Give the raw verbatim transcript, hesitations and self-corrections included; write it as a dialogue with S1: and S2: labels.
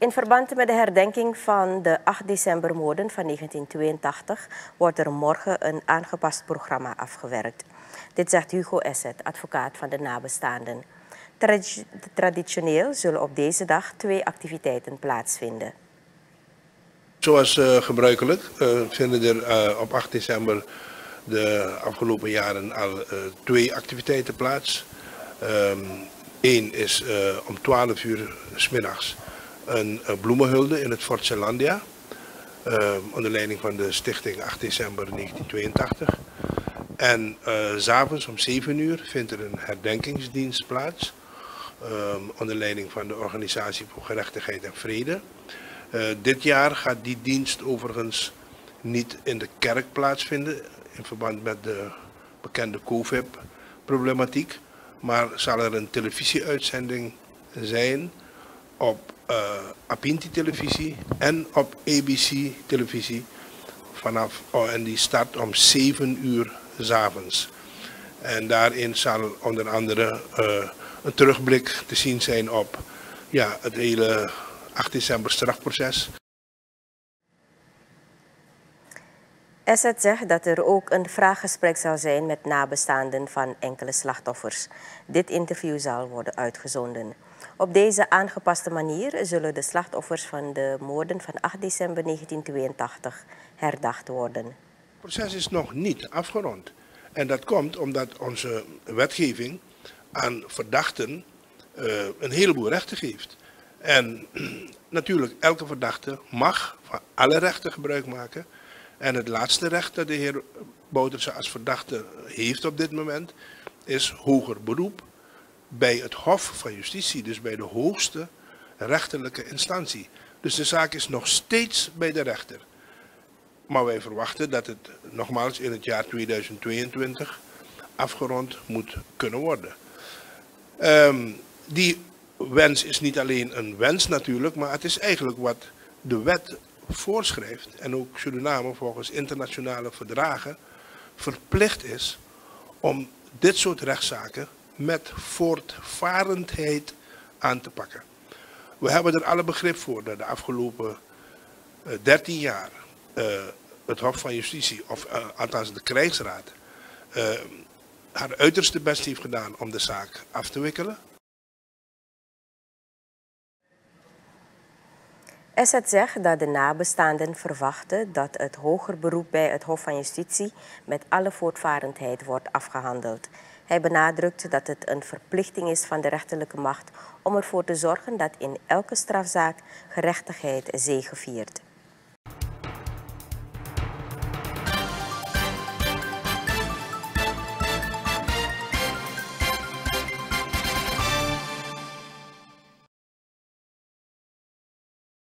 S1: In verband met de herdenking van de acht decembermoorden van negentien tweeëntachtig wordt er morgen een aangepast programma afgewerkt. Dit zegt Hugo Esset, advocaat van de nabestaanden. Tradi- Traditioneel zullen op deze dag twee activiteiten plaatsvinden.
S2: Zoals uh, gebruikelijk uh, vinden er uh, op acht december de afgelopen jaren al uh, twee activiteiten plaats. Eén um, is uh, om twaalf uur 's middags een uh, bloemenhulde in het Fort Zeelandia. Uh, onder leiding van de stichting acht december negentien tweeëntachtig. En uh, 's avonds om zeven uur vindt er een herdenkingsdienst plaats. Uh, onder leiding van de Organisatie voor Gerechtigheid en Vrede. Uh, dit jaar gaat die dienst overigens niet in de kerk plaatsvinden in verband met de bekende COVID-problematiek. Maar zal er een televisieuitzending zijn op uh, Apinti televisie en op A B C televisie vanaf, oh, en die start om zeven uur 's avonds. En daarin zal onder andere uh, een terugblik te zien zijn op ja, het hele acht december strafproces.
S1: Esset zegt dat er ook een vraaggesprek zal zijn met nabestaanden van enkele slachtoffers. Dit interview zal worden uitgezonden. Op deze aangepaste manier zullen de slachtoffers van de moorden van acht december negentien tweeëntachtig herdacht worden.
S2: Het proces is nog niet afgerond. En dat komt omdat onze wetgeving aan verdachten uh, een heleboel rechten geeft. En natuurlijk, elke verdachte mag van alle rechten gebruik maken. En het laatste recht dat de heer Bouterse als verdachte heeft op dit moment is hoger beroep bij het Hof van Justitie, dus bij de hoogste rechterlijke instantie. Dus de zaak is nog steeds bij de rechter. Maar wij verwachten dat het nogmaals in het jaar tweeduizend tweeëntwintig afgerond moet kunnen worden. Um, die wens is niet alleen een wens natuurlijk, maar het is eigenlijk wat de wet voorschrijft en ook Suriname volgens internationale verdragen verplicht is om dit soort rechtszaken met voortvarendheid aan te pakken. We hebben er alle begrip voor dat de afgelopen uh, dertien jaar uh, het Hof van Justitie, of uh, althans de krijgsraad, uh, haar uiterste best heeft gedaan om de zaak af te wikkelen.
S1: Esset zegt dat de nabestaanden verwachten dat het hoger beroep bij het Hof van Justitie met alle voortvarendheid wordt afgehandeld. Hij benadrukt dat het een verplichting is van de rechterlijke macht om ervoor te zorgen dat in elke strafzaak gerechtigheid zegeviert.